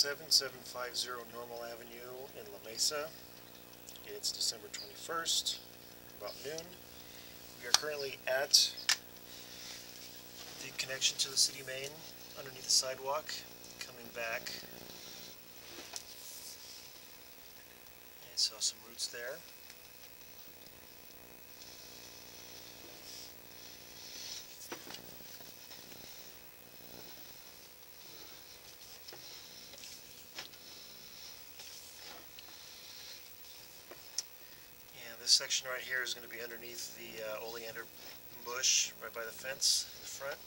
7750 Normal Avenue in La Mesa. It's December 21st, about noon. We are currently at the connection to the city main underneath the sidewalk, coming back. I saw some roots there. This section right here is going to be underneath the oleander bush right by the fence in the front.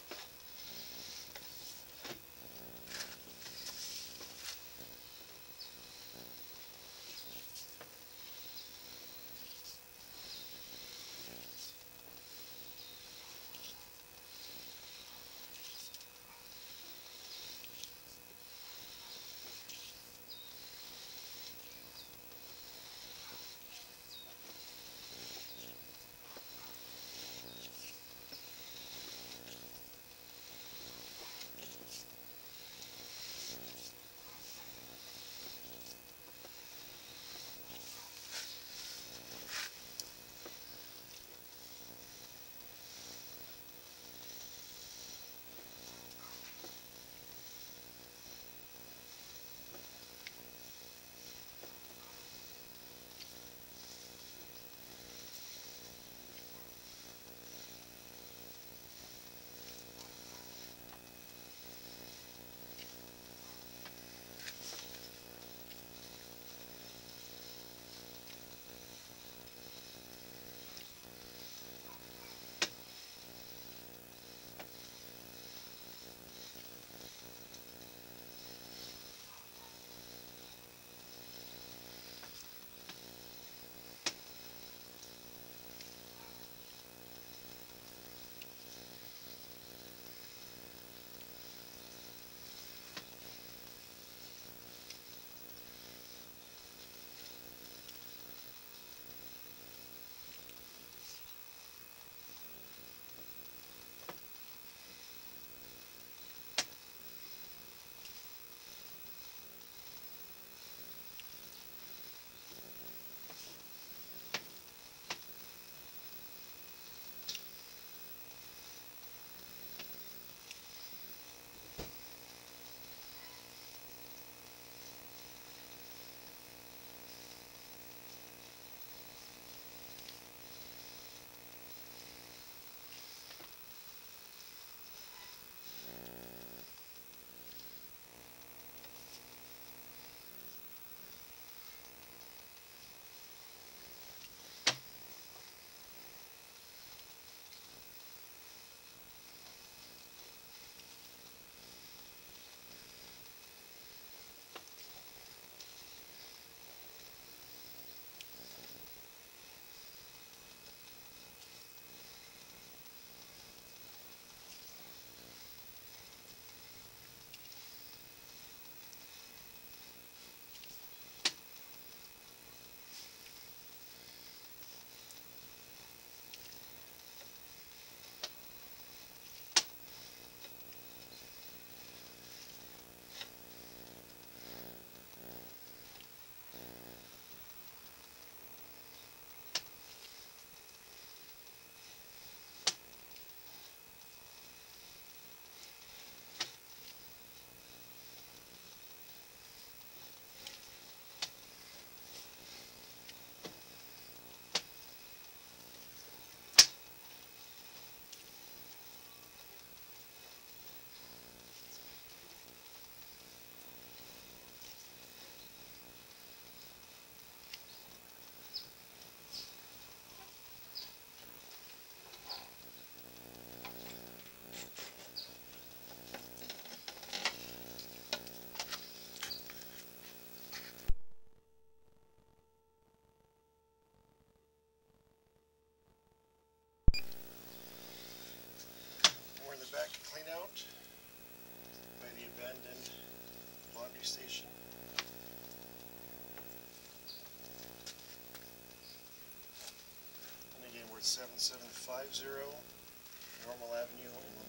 Back to clean out by the abandoned laundry station. And again, we're at 7750 Normal Avenue in